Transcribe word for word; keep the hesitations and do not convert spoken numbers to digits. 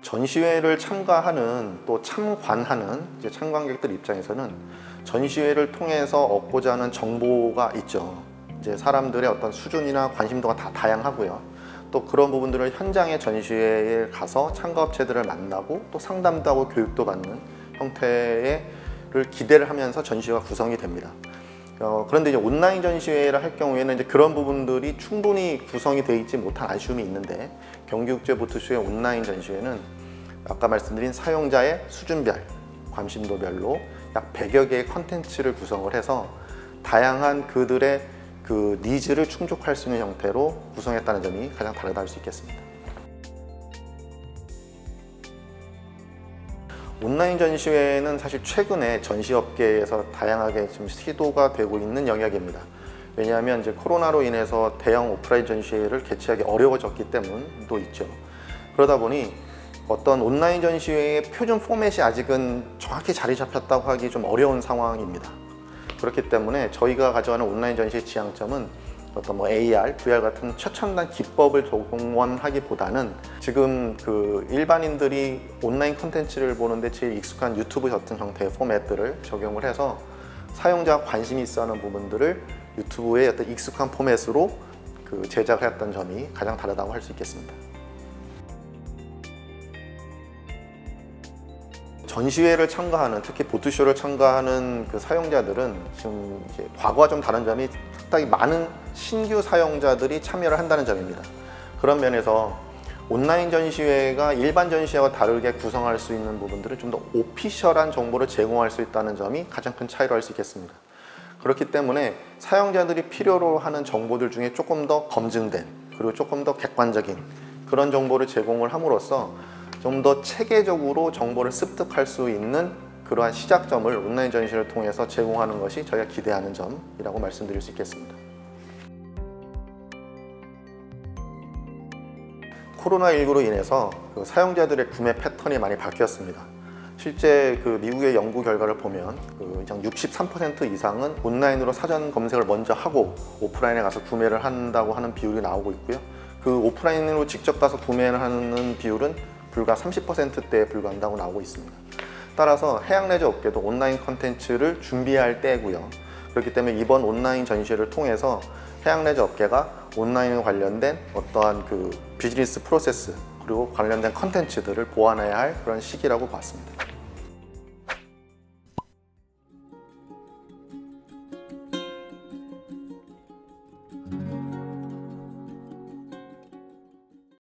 전시회를 참가하는 또 참관하는 이제 참관객들 입장에서는 전시회를 통해서 얻고자 하는 정보가 있죠. 이제 사람들의 어떤 수준이나 관심도가 다 다양하고요. 또 그런 부분들을 현장의 전시회에 가서 참가업체들을 만나고 또 상담도 하고 교육도 받는 형태를 기대를 하면서 전시회가 구성이 됩니다. 어, 그런데 이제 온라인 전시회를 할 경우에는 이제 그런 부분들이 충분히 구성이 되어 있지 못한 아쉬움이 있는데, 경기국제보트쇼의 온라인 전시회는 아까 말씀드린 사용자의 수준별, 관심도별로 약 백여 개의 컨텐츠를 구성을 해서 다양한 그들의 그 니즈를 충족할 수 있는 형태로 구성했다는 점이 가장 다르다 할 수 있겠습니다. 온라인 전시회는 사실 최근에 전시업계에서 다양하게 지금 시도가 되고 있는 영역입니다. 왜냐하면 이제 코로나로 인해서 대형 오프라인 전시회를 개최하기 어려워졌기 때문도 있죠. 그러다 보니 어떤 온라인 전시회의 표준 포맷이 아직은 정확히 자리 잡혔다고 하기 좀 어려운 상황입니다. 그렇기 때문에 저희가 가져가는 온라인 전시의 지향점은 어떤 뭐 에이알, 브이알 같은 최첨단 기법을 동원하기보다는 지금 그 일반인들이 온라인 콘텐츠를 보는데 제일 익숙한 유튜브 같은 형태의 포맷들을 적용을 해서 사용자가 관심이 있어하는 부분들을 유튜브의 어떤 익숙한 포맷으로 그 제작을 했던 점이 가장 다르다고 할 수 있겠습니다. 전시회를 참가하는, 특히 보트쇼를 참가하는 그 사용자들은 지금 이제 과거와 좀 다른 점이 상당히 많은 신규 사용자들이 참여를 한다는 점입니다. 그런 면에서 온라인 전시회가 일반 전시회와 다르게 구성할 수 있는 부분들은 좀 더 오피셜한 정보를 제공할 수 있다는 점이 가장 큰 차이로 할 수 있겠습니다. 그렇기 때문에 사용자들이 필요로 하는 정보들 중에 조금 더 검증된, 그리고 조금 더 객관적인 그런 정보를 제공을 함으로써 좀 더 체계적으로 정보를 습득할 수 있는 그러한 시작점을 온라인 전시회를 통해서 제공하는 것이 저희가 기대하는 점이라고 말씀드릴 수 있겠습니다. 코로나 십구로 인해서 그 사용자들의 구매 패턴이 많이 바뀌었습니다. 실제 그 미국의 연구 결과를 보면 그 육십삼 퍼센트 이상은 온라인으로 사전 검색을 먼저 하고 오프라인에 가서 구매를 한다고 하는 비율이 나오고 있고요. 그 오프라인으로 직접 가서 구매를 하는 비율은 불과 삼십 퍼센트대에 불과한다고 나오고 있습니다. 따라서 해양 레저 업계도 온라인 컨텐츠를 준비할 때고요. 그렇기 때문에 이번 온라인 전시회를 통해서 해양 레저 업계가 온라인에 관련된 어떠한 그 비즈니스 프로세스 그리고 관련된 컨텐츠들을 보완해야 할 그런 시기라고 봤습니다.